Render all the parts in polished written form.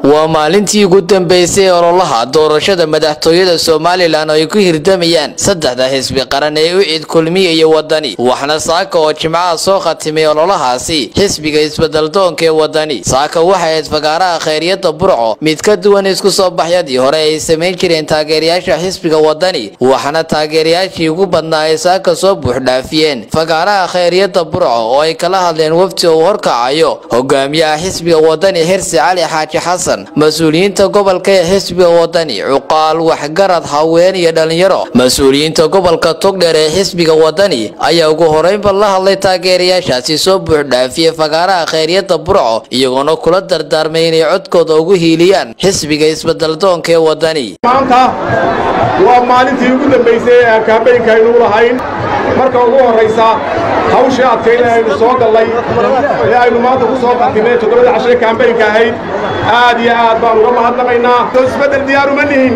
ومaalintii ugu dambeysay ololaha doorashada madaxtooyada Soomaaliland ay ku hirdamayaan saddexda xisbi qaran ee u cid kulmiye iyo wadani waxna Saaka oo Jimcaha soo khatimay ololahaasi xisbiga isbeddeldoonka ee wadani Saaka waxay fagaaraha khayriyada Buux mid ka duwan isku soo baxyadii hore ay sameyn jireen taageerayaasha xisbiga wadani waxna taageerayaashii ugu badnaa ay Saaka soo buux dhaafiyeen fagaaraha khayriyada Buux oo ay kala hadleen wafdi oo horkacayo hogaamiyaha xisbiga wadani Xirsi Cali Xaaji Xasan مسؤولينta gobolka xisbiga wadani uqaal waxgarad haween iyo dhalinyaro mas'uuliyiinta gobolka Togdheer ee xisbiga wadani ayaa ugu horeynba la hadlay taageerayaashaasi soo buux dhaafiyay fagaaraha khayriyada Buux iyagoo kula dardaarmay inay codkooda ugu hiiliyaan xisbiga isbeddeldoonka ee wadani maanta waa maalintii ugu dambeysay ee kaambeynka aynu lahayn marka ugu horeysa hawsha adkeynay aynu soo galay ee aynu maanta ku soo qatimay 7 cashay kaambeynka ahayd aad iyo aad baan uga mahadnaqaynaa soo isbedel diyaar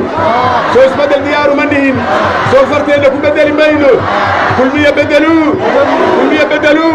uma nihin soo farteena ku bedeli mayno kulmiye bedelu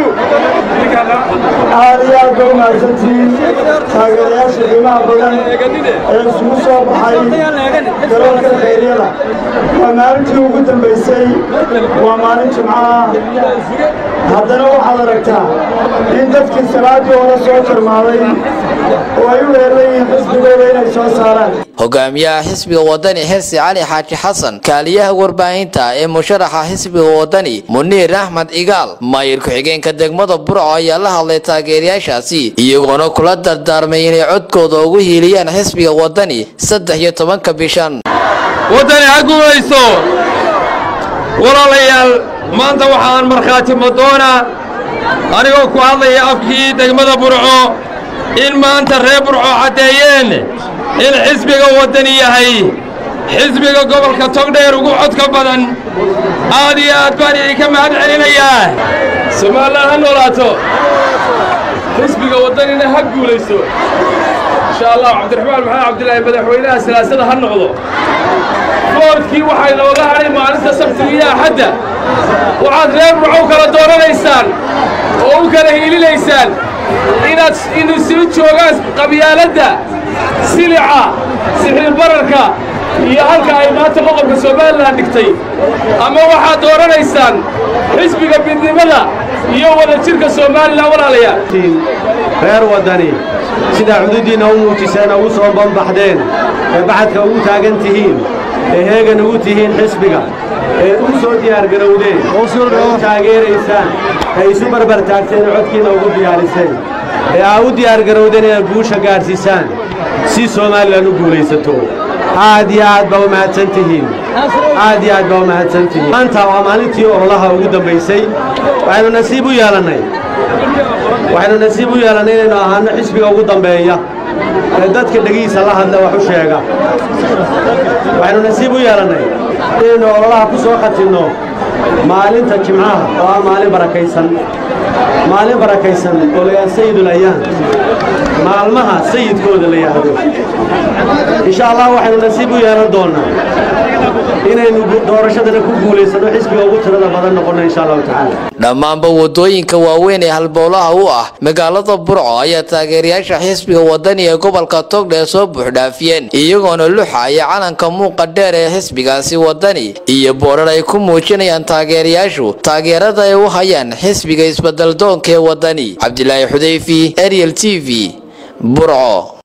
aad iyo aad baa mahadsantihiin taageerayaasha qiimaha badan ee isugu soo baxay garoonka khayriyada waa maalintii ugu dambeysay waa maalin Jimcaha haddana waxaad aragtaa in dadkii salaadii hore soo jarmaaday oo ay u weerarayeen xisbigooda inay soo saaraan hogaamiyaha xisbiga wadani Xirsi Cali Xaaji Xasan kaaliyaha warbaahinta ee musharaxa xisbiga wadani Muniir Axmed Igaal maayir ku xigeenka degmada Buux ayaa la hadlay taageerayaashaasi iyagoo kula dardaarmay inay codkooda ugu hiiliyaan xisbiga wadani 13 bishan wadani haguulayso walaalayaal maanta waxaan markhaati madoona anigoo ku hadlaya afkii degmada Buux in maanta reer Buux cadeeyeen in xisbiga wadani yahay xisbiga gobolka Togdheer ugu codka badan aad iyo aad baan idinka mahad celinayaa Soomaaliland ha noolaato xisbiga wadanina ha guulayso insha Allah Cabdiraxmaan maxamed Cabdilaahi madaxweynaha siyaasada ha noqdo boorkii waxay looga haray maalinta Sabtida Axadda waxaad reer Buux kala dooranaysaan oo u kala hiilinaysaan inuu sii joogaan qabyaaladda silica sixir bararka iyo halka ay maanta qodobka Soomaaliland dhigtay ama waxaad dooranaysaan xisbiga midnimada iyo wadajirka Soomaaliland walaalayaal reer wadani sida xuduudiina u muujiseen oo soo banbaxdeen ee bacadka ugu taagan tihiin ee heegan ugu tihiin xisbiga ee u soo diyaar garowdeen oo soo taageeraysaan ay si barbar taagteen codkiina ugu diyaariseen ee ay u diyaar garowdeen inay guusha gaarsiisaan si Soomaaliland u guulaysato aad iyo aad baa mahadsantihiin maanta waa maalintii ololaha ugu dambeysay waxaynu nasiib u yeelanay inaynu ahaano xisbiga ugu dambeeya ee dadka dhagiisa la hadla wax u sheega waxaynu nasiib u yeelanay inaynu ololaha ku soo khatimno maalinta Jimcaha waa maalin barakaysan oo la sayidul ayaan maalmaha sayidkooda la yiraahdo insha Allah waxaynu nasiib u yeelan doonaa inaynu doorashada ku guuleysano xisbiga ugu tirada badan noqono insha Allah ta'ala dhammaanba wadooyinka waaweyn ee halbowlaha u ah magaalada Buux ayaa taageerayaasha xisbiga wadani ee gobolka Togdheer soo buux dhaafiyeen iyagoo luxaya calanka muuqa dheer ee xisbigaasi wadani iyo boorar ay ku muujinayaan taageerayaashu taageerada ay u hayaan xisbiga isbeddeldoonka ee wadani Cabdilaahi Xudayfi Ariel TV Buux